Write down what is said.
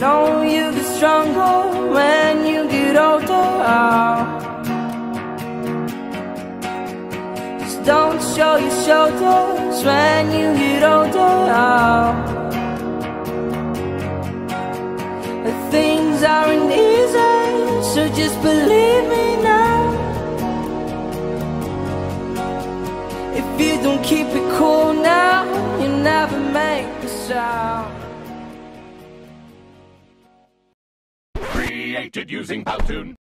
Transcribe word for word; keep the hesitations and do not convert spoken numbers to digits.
know you get stronger when you get older. Just don't show your shoulders when you get older. Things aren't easy, so just believe me now. If you don't keep it cool now, you never make a sound. Created using Powtoon.